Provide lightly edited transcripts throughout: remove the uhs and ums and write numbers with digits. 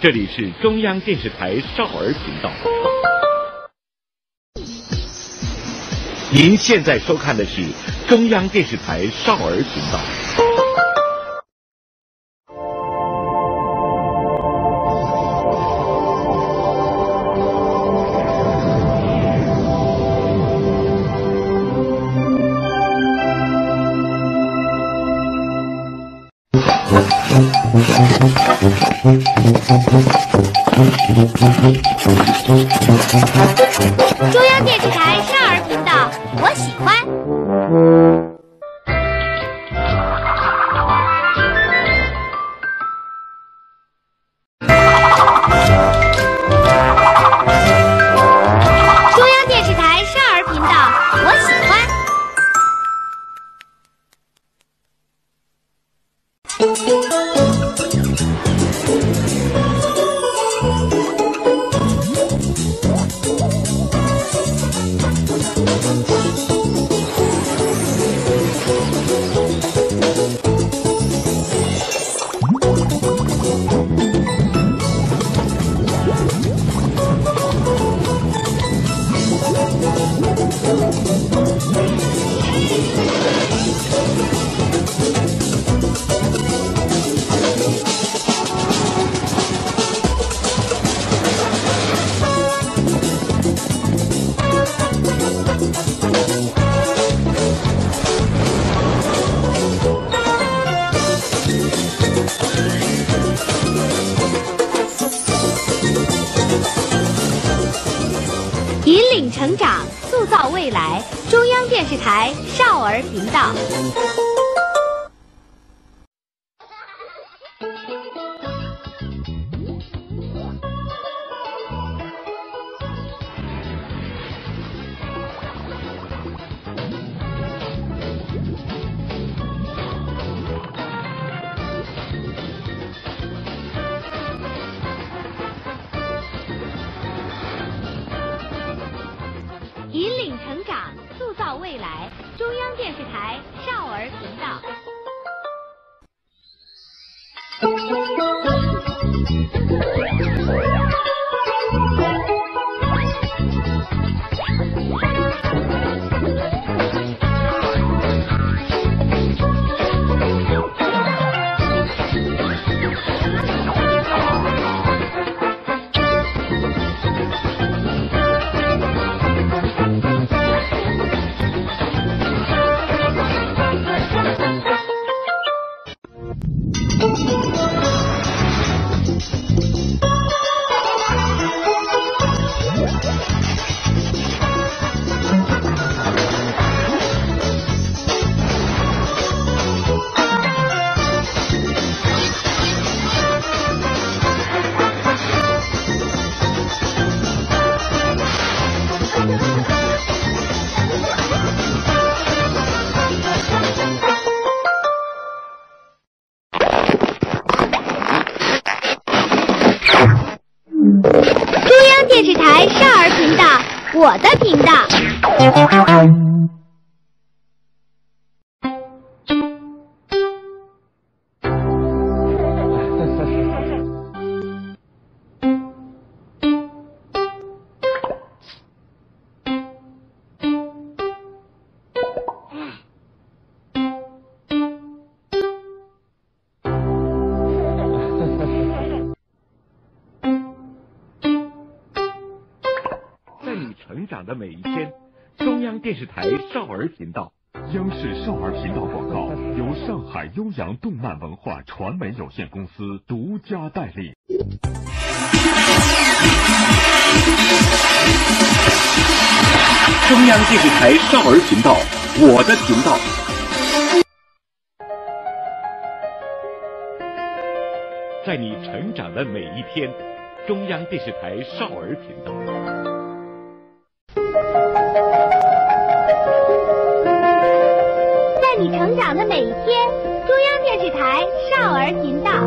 这里是中央电视台少儿频道。您现在收看的是中央电视台少儿频道。 中央电视台少儿频道，我喜欢。中央电视台少儿频道，我喜欢。引领成长，塑造未来。中央电视台少儿频道。引领成长，塑造未来。中央电视台少儿频道。中央电视台少儿频道，我的频道。 成长的每一天，中央电视台少儿频道。 央视少儿频道广告由上海悠扬动漫文化传媒有限公司独家代理。 中央电视台少儿频道，我的频道。在你成长的每一天，中央电视台少儿频道。 在你成长的每一天，中央电视台少儿频道。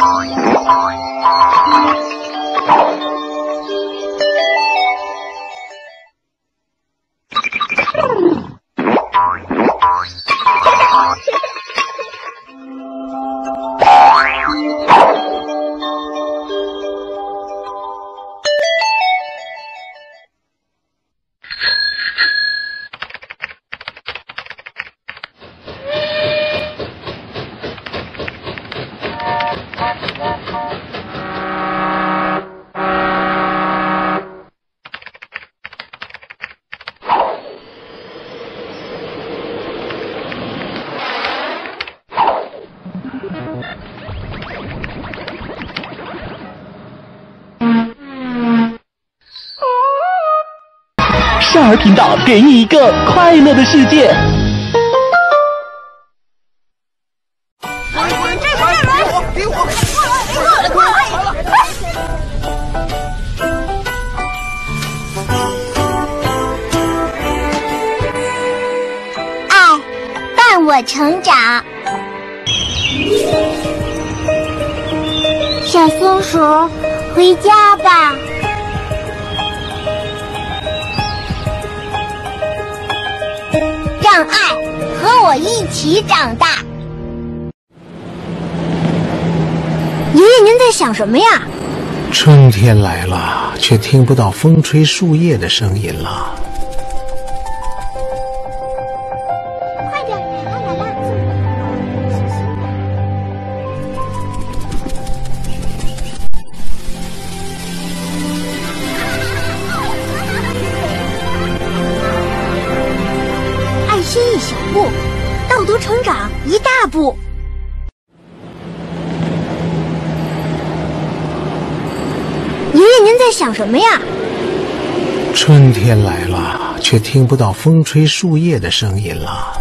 少儿频道给你一个快乐的世界。 爱伴我成长。小松鼠，回家吧。让爱和我一起长大。爷爷，您在想什么呀？ 春天来了，却听不到风吹树叶的声音了。 快点，来了。爱心一小步，道德成长一大步。爷爷，您在想什么呀？ 春天来了，却听不到风吹树叶的声音了。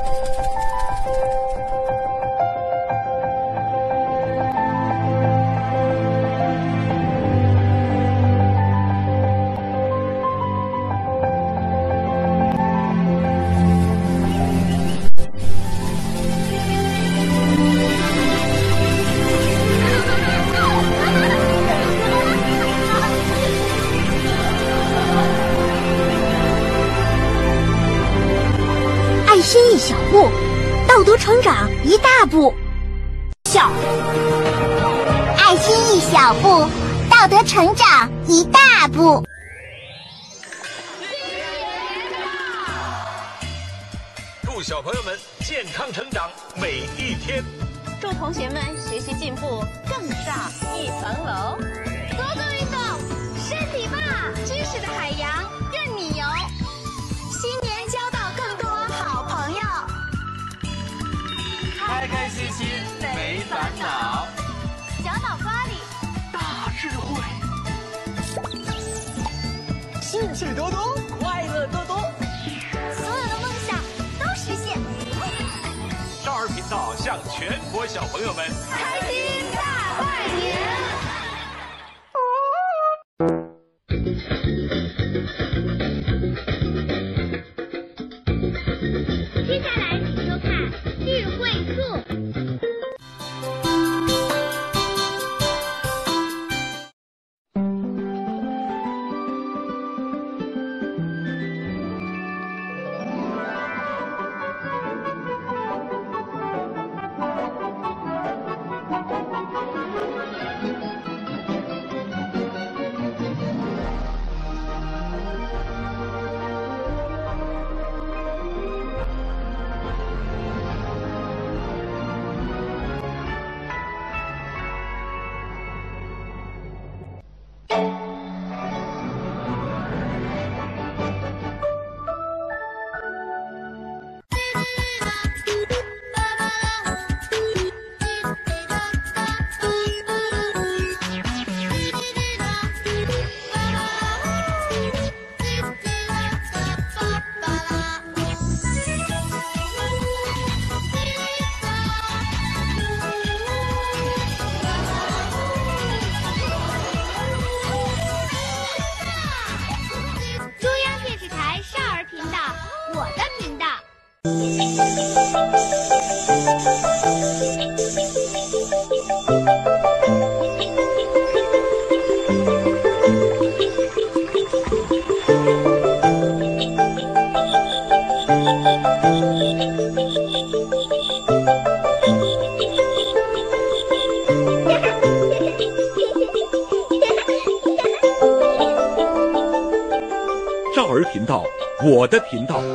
爱心一小步，道德成长一大步。爱心一小步，道德成长一大步。 祝小朋友们健康成长每一天， 祝同学们学习进步更上一层楼。 多做运动，身体棒，知识的海洋任你游。新年交到更多好朋友， 开开心心没烦恼， 小脑瓜里大智慧，兴趣多多，快乐多多， 所有的梦想都实现。 少儿频道向全国小朋友们开心大拜年！接下来请收看智慧树。 我的频道。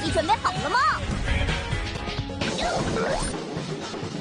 你准备好了吗？